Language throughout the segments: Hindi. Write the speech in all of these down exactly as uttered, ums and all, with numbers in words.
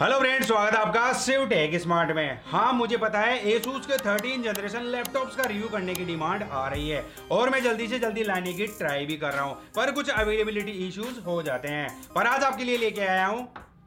हेलो फ्रेंड्स, स्वागत है आपका शिव टेक स्मार्ट में। हाँ, मुझे पता है एसूस के थर्टीन जनरेशन लैपटॉप्स का रिव्यू करने की डिमांड आ रही है और मैं जल्दी से जल्दी लाने की ट्राई भी कर रहा हूँ, पर कुछ अवेलेबिलिटी इश्यूज हो जाते हैं। पर आज आपके लिए लेके आया हूँ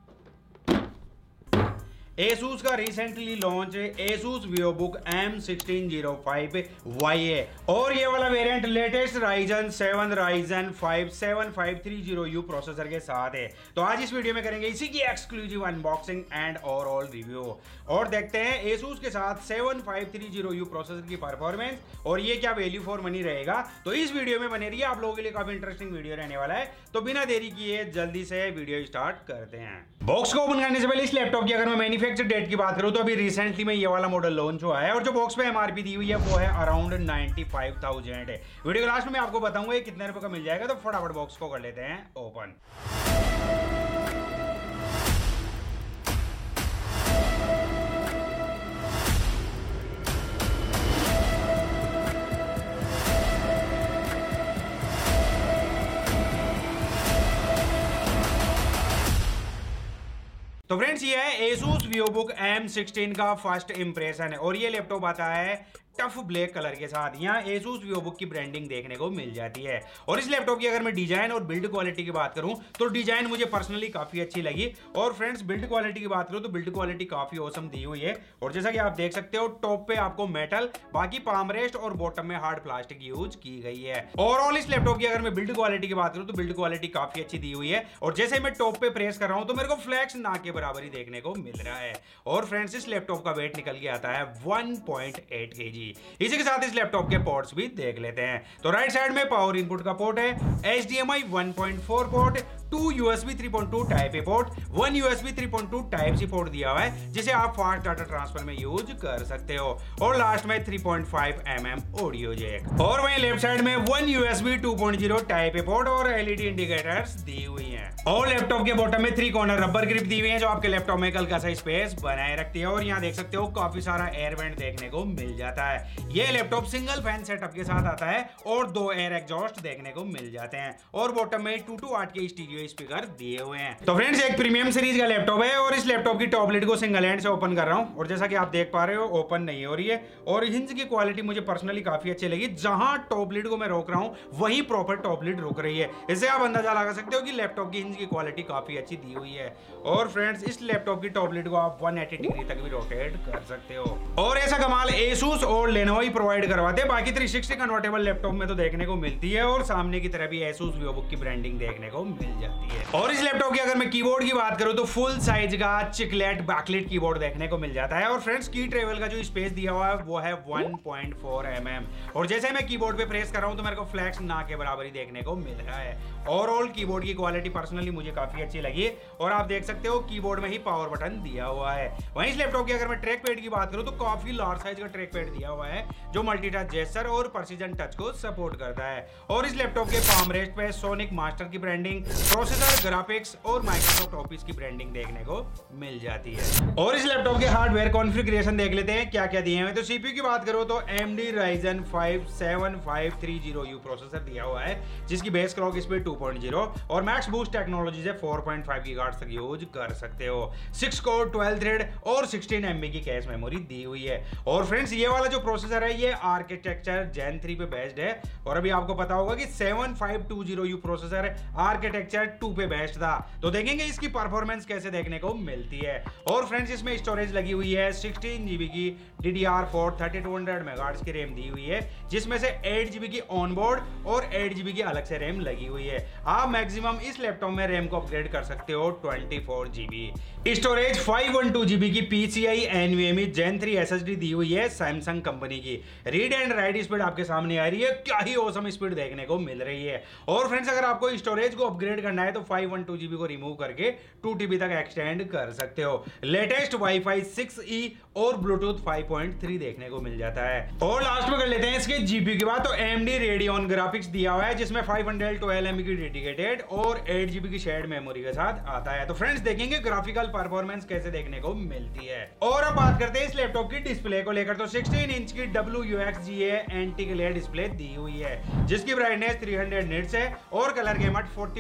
एसूस का recently launch Asus Vivobook M sixteen zero five Y A और ये वाला variant latest Ryzen seven Ryzen five seven five three zero U processor के साथ है। तो आज इस वीडियो में करेंगे इसी की exclusive unboxing and overall review और देखते हैं एसूस के साथ seven five three zero U processor की परफॉर्मेंस और ये क्या वैल्यू फॉर मनी रहेगा। तो इस वीडियो में बने रहिए, आप लोगों के लिए काफी इंटरेस्टिंग वीडियो रहने वाला है। तो बिना देरी किए जल्दी से वीडियो स्टार्ट करते हैं। बॉक्स को ओपन करने से पहले इस लैपटॉप की अगर मैं मैन्युफैक्चर डेट की बात करूं तो अभी रिसेंटली में ये वाला मॉडल लॉन्च हुआ है और जो बॉक्स पे एमआरपी दी हुई है वो है अराउंड नाइन्टी फाइव थाउजेंड है। वीडियो के लास्ट में आपको बताऊंगा ये कितने रुपए का मिल जाएगा। तो फटाफट बॉक्स को कर लेते हैं ओपन। तो फ्रेंड्स, ये है एसूस विवोबुक एम सिक्सटीन का फर्स्ट इंप्रेशन है और ये लैपटॉप आता है टफ ब्लैक कलर के साथ। यहाँ एसूस विवोबुक की ब्रांडिंग देखने को मिल जाती है और इस लैपटॉप की अगर मैं डिजाइन और बिल्ड क्वालिटी की बात करूं तो डिजाइन मुझे पर्सनली काफी अच्छी लगी और फ्रेंड्स बिल्ड क्वालिटी की बात करूं तो बिल्ड क्वालिटी काफी औसम दी हुई है। और जैसा कि आप देख सकते हो टॉप पे आपको मेटल, बाकी पाम रेस्ट और बॉटम में हार्ड प्लास्टिक यूज की गई है। ओवरऑल इस लैपटॉप की अगर मैं बिल्ड क्वालिटी की बात करूं तो बिल्ड क्वालिटी काफी अच्छी दी हुई है और जैसे मैं टॉप पे प्रेस कर रहा हूं तो मेरे को फ्लैक्स ना के बराबर ही देखने को मिल रहा है। और फ्रेंड्स, इस लैपटॉप का वेट निकल के आता है वन पॉइंट एट केजी। इसी के साथ इस लैपटॉप के पोर्ट्स भी देख लेते हैं। तो राइट साइड में पावर इनपुट का पोर्ट है, H D M I one point four port, two USB three point two type A port, one USB three point two type C port दिया हुआ है जिसे आप फास्ट डाटा ट्रांसफर में यूज कर सकते हो और लास्ट में three point five M M audio jack और वहीं लेफ्ट साइड में one USB two point zero type A port और एलईडी इंडिकेटर्स दी हुई हैं। और लैपटॉप के बॉटम में थ्री कॉर्नर रबर ग्रिप दी हुई है जो आपके लैपटॉप में हल्का सा स्पेस बनाए रखती है और यहाँ देख सकते हो काफी सारा एयर वेंट देखने को मिल जाता है। ये लैपटॉप सिंगल फैन सेटअप के साथ आता है और दो एयर एग्जॉस्ट देखने को मिल जाते हैं और बॉटम में टू टू आठ के स्टीरियो स्पीकर दिए हुए हैं। तो फ्रेंड्स, एक प्रीमियम सीरीज का लैपटॉप है और इस लैपटॉप की टॉप लिड को सिंगल हैंड से ओपन कर रहा हूं और जैसा कि आप देख पा रहे हो ओपन नहीं हो रही है और हिंज की क्वालिटी मुझे पर्सनली काफी अच्छी लगी। जहां टॉप लिड को मैं रोक रहा हूं वहीं प्रॉपर टॉप लिड रुक रही है। इससे आप अंदाजा लगा सकते हो कि लैपटॉप की हिंज की क्वालिटी काफी अच्छी दी हुई है। और फ्रेंड्स, इस लैपटॉप की टॉप लिड को आप वन एटी डिग्री तक भी रोटेट कर सकते हो और ऐसा कमाल एसूस और लेनोवो ही प्रोवाइड करवाते हैं। बाकी थ्री सिक्सटी कन्वर्टेबल लैपटॉप में तो देखने को मिलती है और सामने की तरफ भी एसूस विवोबुक की ब्रांडिंग देखने को मिल जाती है। और इस लैपटॉप की अगर मैं कीबोर्ड की बात करूं तो फुल साइज का चिकलेट बैकलिट कीबोर्ड देखने को मिल जाता है और फ्रेंड्स की ट्रेवल का जो स्पेस दिया हुआ है वो है one point four M M और जैसे मैं कीबोर्ड पे प्रेस कर रहा हूं तो मेरे को फ्लैक्स ना के बराबर ही देखने को मिल रहा है। ओवरऑल कीबोर्ड की क्वालिटी पर्सनली मुझे काफी अच्छी लगी और आप देख सकते हो कीबोर्ड में ही पावर बटन दिया हुआ है। वहीं इस लैपटॉप की अगर मैं ट्रैक पैड की बात करूं तो काफी लार्ज साइज का ट्रैक पैड दिया हुआ है जो मल्टीटच जेस्चर और प्रिसीजन टच को सपोर्ट करता है। और इस लैपटॉप के पाम रेस्ट पे सोनिक मास्टर की ब्रांडिंग, प्रोसेसर, ग्राफिक्स और माइक्रोसॉफ्ट ऑफिस की ब्रांडिंग देखने को मिल जाती है। और इस लैपटॉप के हार्डवेयर कॉन्फ़िगरेशन देख लेते हैं क्या क्या दिए हैं। तो सीपीयू की बात करो तो A M D Ryzen five seven five three zero U processor दिया हुआ है जिसकी base clock speed two point zero और मैक्स बूस्ट टेक्नोलॉजी से फोर पॉइंट फाइव गीगाहर्ट्ज़ तक यूज कर सकते हो। सिक्स कोर ट्वेल्व थ्रेड और सिक्सटीन एम बी की कैश मेमोरी दी हुई है। और फ्रेंड्स, ये वाला जो प्रोसेसर है ये आर्किटेक्चर जेन थ्री पे बेस्ड है और अभी आपको पता होगा कि seven five two zero U processor architecture two पे बेस्ड था। तो देखेंगे इसकी परफॉर्मेंस कैसे देखने को मिलती है। और फ्रेंड्स, इसमें स्टोरेज लगी हुई है सिक्सटीन जीबी की D D R four thirty two hundred megahertz की रैम दी हुई है जिसमें से एट जीबी की ऑन बोर्ड और एट जीबी की अलग से रैम लगी हुई है। आप मैक्सिमम इस लैपटॉप में रैम को अपग्रेड कर सकते हो twenty four GB. Storage five one two GB की PCIe NVMe gen three SSD दी हुई है सैमसंग कंपनी की। रीड एंड राइट स्पीड आपके सामने आ रही है, क्या ही औसम स्पीड देखने को मिल रही है। और फ्रेंड्स, अगर आपको स्टोरेज को अपग्रेड करना है तो फाइव वन टू जीबी को रिमूव करके टू टीबी तक एक्सटेंड कर सकते हो। लेटेस्ट वाईफाई सिक्स ई और ब्लूटूथ फाइव पॉइंट थ्री देखने को मिल जाता है। और लास्ट में कर लेते हैं इसके जीपीयू की बात। तो A M D Radeon graphics दिया हुआ है जिसमें five hundred twelve M B की डेडिकेटेड और एट जीबी की शेयर्ड मेमोरी के साथ आता है। तो फ्रेंड्स, देखेंगे ग्राफिकल परफॉर्मेंस कैसे देखने को मिलती है। और अब बात करते हैं इस लैपटॉप की डिस्प्ले को लेकर। तो सिक्सटीन इंच की W U X G A anti glare display दी हुई है जिसकी ब्राइटनेस थ्री हंड्रेड निट्स है और colour gamut forty five percent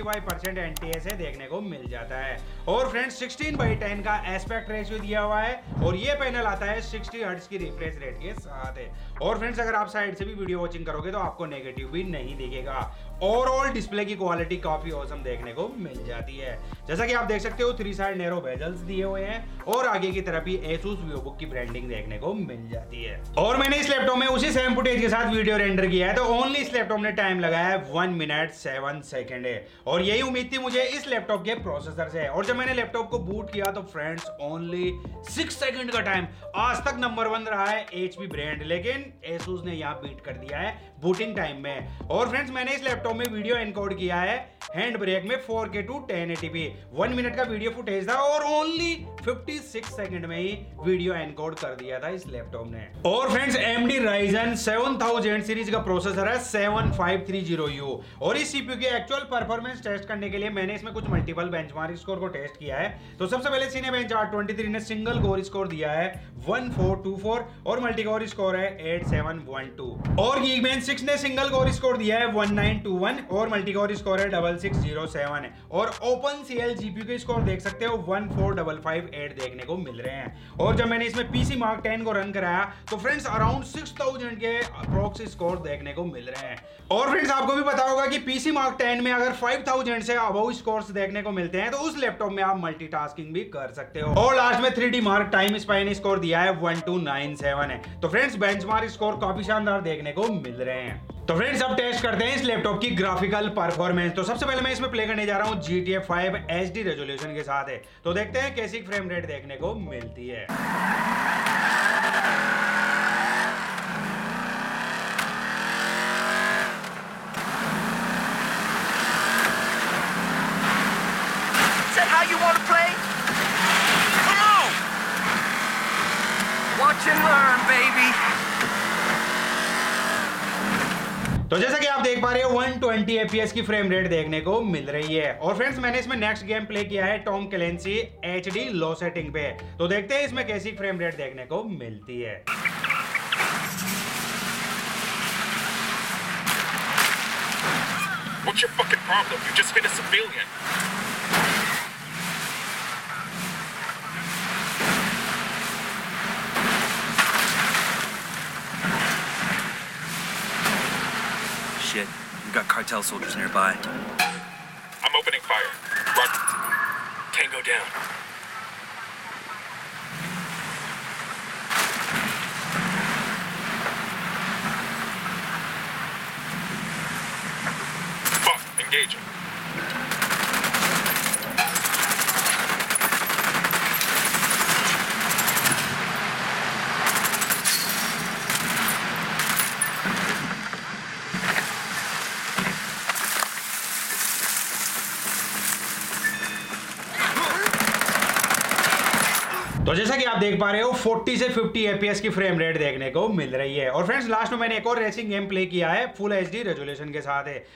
percent N T S देखने को मिल जाता है। और फ्रेंड्स सिक्सटीन बाई टेन का एस्पेक्ट रेशियो दिया हुआ है और ये पैनल आता है सिक्सटी हर्ट्ज की रिफ्रेश रेट के साथ है। और फ्रेंड्स अगर आप साइड से भी वीडियो वॉचिंग करोगे तो आपको नेगेटिव भी नहीं दिखेगा। ओवरऑल डिस्प्ले की क्वालिटी काफी औसम देखने को मिल जाती है। जैसा कि आप देख सकते हो थ्री साइड नैरो बेजल्स दिए हुए हैं और आगे की तरफ ही Asus VivoBook की ब्रांडिंग देखने को मिल जाती है। और मैंने इस लैपटॉप में उसी सेम फुटेज के साथ वीडियो रेंडर किया है, तो ओनली इस लैपटॉप ने टाइम लगाया है वन मिनट सेवन सेकेंड है। और यही उम्मीद थी मुझे इस लैपटॉप के प्रोसेसर से। और जब मैंने लैपटॉप को बूट किया तो फ्रेंड्स ओनली सिक्स सेकंड का टाइम। आज तक नंबर वन रहा है एचपी ब्रांड, लेकिन Asus ने यहाँ बीट कर दिया है बूटिंग टाइम में। और फ्रेंड्स मैंने इस लैपटॉप में वीडियो एनकोड किया है हैंड ब्रेक में four K to ten eighty P. One minute का वीडियो फुटेज था और ओनली फिफ्टी सिक्स सेकंड में ही वीडियो एनकोड कर दिया था इस लैपटॉप ने। और friends A M D Ryzen seven thousand series का प्रोसेसर है seven five three zero U. और इस सीपीयू की एक्चुअल परफॉर्मेंस टेस्ट करने के लिए मैंने इसमें कुछ मल्टीपल बेंचमार्क स्कोर को टेस्ट किया है। तो सबसे पहले सिनेबेंच आर ट्वेंटी थ्री ने सिंगल कोर स्कोर दिया है वन फोर टू फोर और मल्टी कोर स्कोर है एट सेवन वन टू। और Geekbench सिक्स ने सिंगल कोर स्कोर दिया है वन नाइन टू वन और मल्टी कोर स्कोर है डबल सिक्स ज़ीरो सेवन। और OpenCL जीपीयू के स्कोर देख सकते हो one four five five eight देखने को मिल रहे हैं। और जब मैंने इसमें पीसी मार्क टेन को रन कराया तो फ्रेंड्स अराउंड सिक्स थाउज़ेंड के अप्रोक्स स्कोर देखने को मिल रहे हैं। और फ्रेंड्स आपको भी पता होगा कि पीसी मार्क टेन में अगर फाइव थाउज़ेंड से अबव स्कोर्स देखने को मिलते हैं तो उस लैपटॉप में आप मल्टीटास्किंग भी कर सकते हो। और लास्ट में three D Mark Time Spy score दिया है वन टू नाइन सेवन है। तो फ्रेंड्स बेंचमार्क स्कोर काफी शानदार देखने को मिल रहे हैं। तो फ्रेंड्स अब टेस्ट करते हैं इस लैपटॉप की ग्राफिकल परफॉर्मेंस। तो सबसे पहले मैं इसमें प्ले करने जा रहा हूं G T A five H D resolution के साथ है। तो देखते हैं कैसी फ्रेम रेट देखने को मिलती है। Is that how you want to play? Come on! Watch and learn, baby. तो जैसा कि आप देख पा रहे हो one twenty F P S की फ्रेम रेट देखने को मिल रही है। और फ्रेंड्स मैंने इसमें नेक्स्ट गेम प्ले किया है Tom Clancy H D low setting पे। तो देखते हैं इसमें कैसी फ्रेम रेट देखने को मिलती है। What's your fucking problem? You just hit a civilian. Shit, we got cartel soldiers nearby. I'm opening fire. Run. Tango down. Fuck, engaging. तो जैसा कि आप देख पा रहे हो फोर्टी से फिफ्टी एफपीएस की फ्रेम रेट देखने को मिल रही है। और फ्रेंड्स लास्ट में मैंने एक और रेसिंग गेम प्ले किया है फुल एचडी रेजोल्यूशन के साथ है।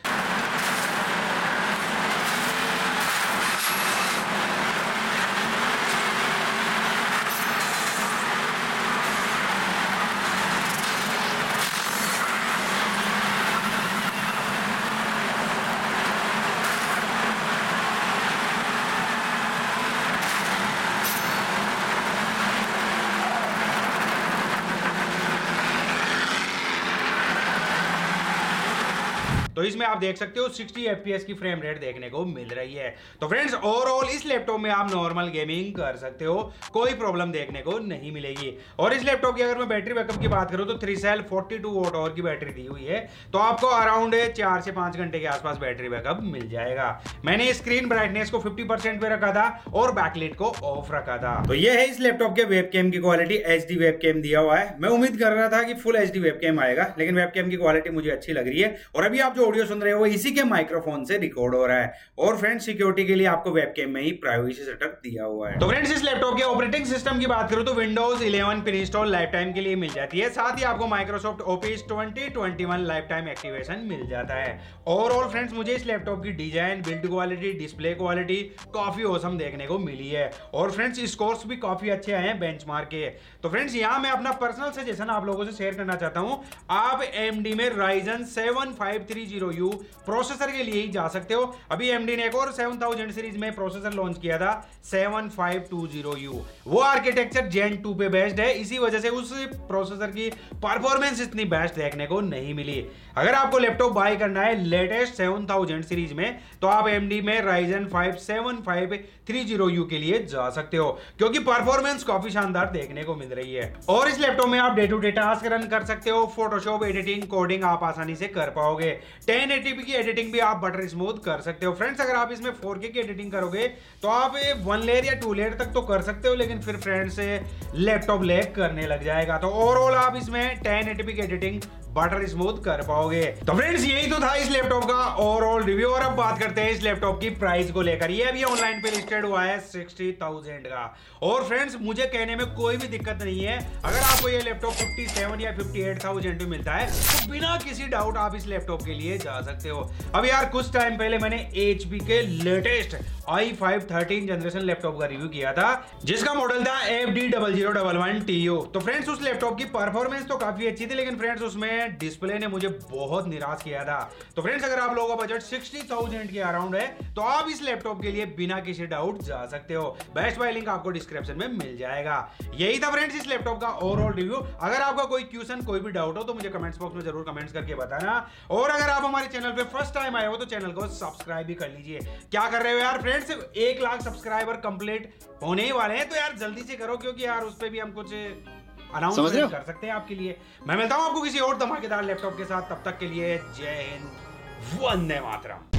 तो इसमें आप देख सकते हो सिक्सटी एफपीएस की फ्रेम रेट देखने को मिल रही है। तो फ्रेंड्स ओवरऑल इस लैपटॉप में आप नॉर्मल गेमिंग कर सकते हो, कोई प्रॉब्लम देखने को नहीं मिलेगी। और इस लैपटॉप की अगर मैं बैटरी बैकअप की बात करूं तो three cell forty two watt hour की बैटरी दी हुई है, तो आपको अराउंड चार से पांच घंटे के आसपास बैटरी बैकअप मिल जाएगा। मैंने स्क्रीन ब्राइटनेस को फिफ्टी परसेंट पे रखा था और बैकलाइट को ऑफ रखा था। तो ये है इस लैपटॉप के वेबकैम की क्वालिटी, एचडी वेबकैम दिया हुआ है। मैं उम्मीद कर रहा था कि फुल एचडी वेबकैम आएगा, लेकिन वेबकैम की क्वालिटी मुझे अच्छी लग रही है। और अभी आप जो ऑडियो सुन रहे हो इसी के माइक्रोफोन से रिकॉर्ड हो रहा है। और फ्रेंड्स सिक्योरिटी के लिए आपको वेबकैम में ही प्राइवेसी सेटअप दिया हुआ है। तो फ्रेंड्स इस लैपटॉप के ऑपरेटिंग सिस्टम की बात करूं तो Windows eleven pre install lifetime के लिए मिल जाती है। साथ ही आपको Microsoft Office twenty twenty one lifetime activation मिल जाता है। ओवरऑल फ्रेंड्स मुझे इस लैपटॉप की design, build quality, display quality काफी औसम देखने को मिली है। और फ्रेंड्स स्कोर्स भी काफी अच्छे आए हैं बेंचमार्क के। तो फ्रेंड्स यहां मैं अपना पर्सनल सजेशन आप लोगों से शेयर करना चाहता हूं। आप एएमडी में Ryzen seven five three zero U processor के लिए ही जा सकते हो। अभी एमडी ने एक और सेवन थाउजेंड सीरीज में प्रोसेसर लॉन्च किया था seven five two zero U, वो आर्किटेक्चर जेन टू पे बेस्ड है, इसी वजह से उस प्रोसेसर की परफॉर्मेंस इतनी बेस्ट देखने को नहीं मिली। अगर आपको लैपटॉप बाय करना है लेटेस्ट सेवन थाउजेंड सीरीज में तो आप एमडी में Ryzen five seven five three zero U के लिए जा सकते हो, क्योंकि परफॉर्मेंस काफी शानदार देखने को मिल रही है। और इस लैपटॉप में आप day to day task run कर सकते हो, फोटोशॉप, एडिटिंग, कोडिंग आप आसानी से कर पाओगे। टेन एटी पी की एडिटिंग भी आप बटर स्मूथ कर सकते हो। फ्रेंड्स, अगर आप इसमें फोर के की एडिटिंग करोगे तो आप वन लेयर या टू लेयर तक तो कर सकते हो, लेकिन फिर फ्रेंड्स लैपटॉप लैग करने लग जाएगा। तो ओवरऑल आप इसमें टेन एटी पी की एडिटिंग बटर स्मूथ कर पाओगे। तो फ्रेंड्स, यही तो था इस लैपटॉप का ओवरऑल रिव्यू। और अब बात करते हैं इस लैपटॉप की प्राइस को लेकर। ये अभी ऑनलाइन पे लिस्टेड हुआ है सिक्सटी थाउजेंड का। और फ्रेंड्स, मुझे कहने में कोई भी दिक्कत नहीं है, अगर आपको ये लैपटॉप फिफ्टी सेवन या फिफ्टी एट थाउजेंड में मिलता है तो बिना किसी डाउट आप इस लैपटॉप के लिए जा सकते हो। अब यार कुछ टाइम पहले मैंने एचपी के latest i five thirteen generation laptop का रिव्यू किया था, जिसका मॉडल था F D double zero double one T U. तो फ्रेंड्स, उस लैपटॉप की परफॉर्मेंस तो काफी अच्छी थी, लेकिन फ्रेंड्स उसमें डिस्प्ले ने मुझे बहुत निराश किया था। तो फ्रेंड्स, अगर आप लोगों का बजट सिक्सटी थाउजेंड के अराउंड है तो आप इस लैपटॉप के लिए बिना किसी डाउट जा सकते हो। बेस्ट बाय लिंक आपको डिस्क्रिप्शन में मिल जाएगा। यही था फ्रेंड्स इस लैपटॉप का ओवरऑल रिव्यू। अगर आपका कोई क्वेश्चन, कोई भी डाउट हो तो मुझे कमेंट्स बॉक्स में जरूर कमेंट्स करके बताना। और अगर आप हमारे चैनल पे फर्स्ट टाइम आए हो तो चैनल को सब्सक्राइब भी कर लीजिए। क्या कर रहे हो यार फ्रेंड्स, एक लाख सब्सक्राइबर कंप्लीट होने ही वाले हैं, तो यार जल्दी से करो, क्योंकि यार उस पे भी हम कुछ अनाउंसमेंट कर सकते हैं आपके लिए। मैं मिलता हूं आपको किसी और धमाकेदार लैपटॉप के साथ, तब तक के लिए जय हिंद, वंदे मातरम।